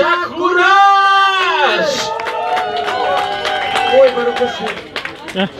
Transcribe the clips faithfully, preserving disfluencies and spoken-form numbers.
душа, кураж! Ой, барукаши.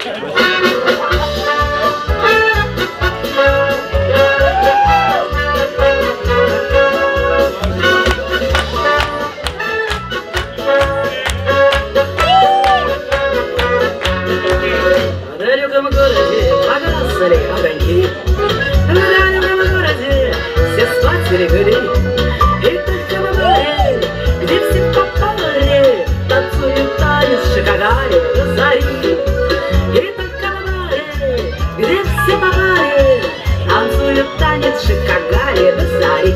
В далеком городе погасли огоньки, в далеком городе все спать легли, и только в баре, где все по паре танцуют танец шикагари до зари. И только в баре, где все по паре танцуют танец шикагари до зари.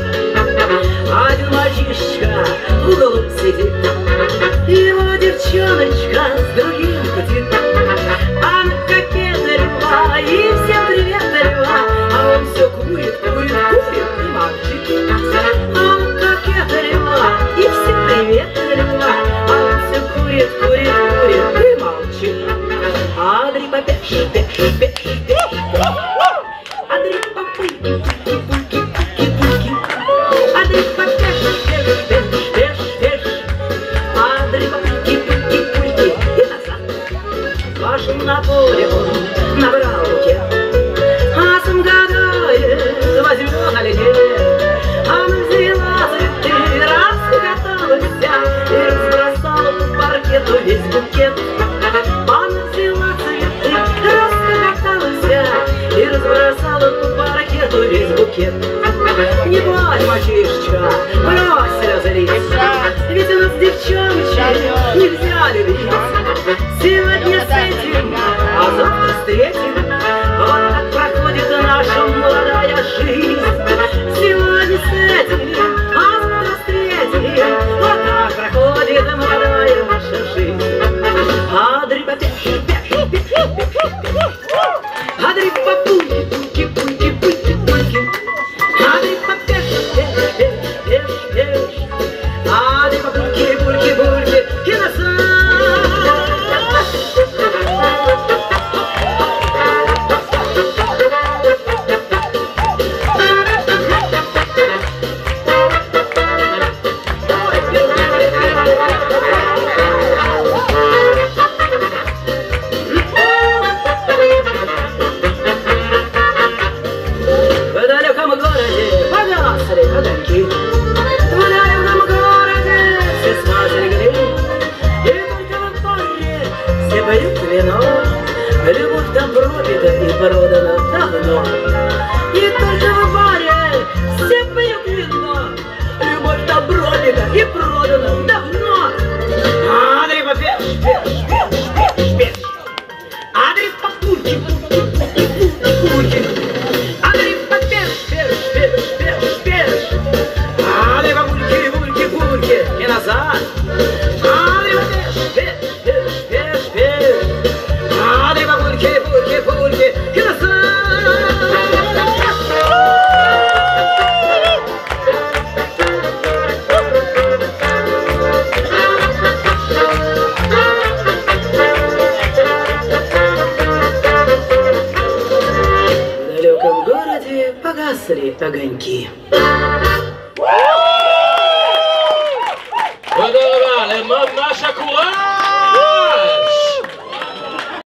Один мальчишка в углу сидит, его девчоночка с другим кутит. Она кокетливая, и всем привет льва, а он все курит, курит, курит и молчит. Она кокетливая, и всем привет льва, а он все курит, курит, курит и молчит. Адри попеш, пеш, пеш, пеш, Адри попульки, пульки, пульки, пульки, пульки, Адри попеш, пеш, пеш, пеш, пеш, Адри попульки, пульки, пульки и назад. Вашим на поле он набрал букет, а сам гадает, возьмет оленей. Она взяла цветы, расхохоталась и разбросала по паркету весь букет. Она взяла цветы, расхохоталась и разбросала по паркету весь букет. Не плачь, мальчишечка, брось разлиться, ведь у нас девчоночек нельзя любить. Сегодня с этим, а завтра с третьим, вот так проходит наша молодая жизнь. Сегодня с этим, а завтра с третьим, вот так проходит молодая наша жизнь. Адри попеш, пеш, пеш, пеш, пеш, Адри попульки, пульки, пульки, пульки, пульки, Адри попеш, пеш, пеш, пеш, пеш, Адри попульки, пульки, пульки и назад. В далеком городе погасли огоньки, в далеком городе все спать легли, и только в баре все пьют вино. Любовь там пропита и продана давно, и только в баре все пьют вино. Любовь там пропита и продана давно. Адри попеш, пеш, пеш, пеш, пеш, Адри попульки, пульки, пульки, пульки, Адри попеш, пеш, пеш, пеш, пеш, Адри попульки, пульки, пульки и назад. Адри попеш, пеш, пеш, пеш, пеш, Адри попульки, пульки, пульки и назад. В далеком городе погасли огоньки.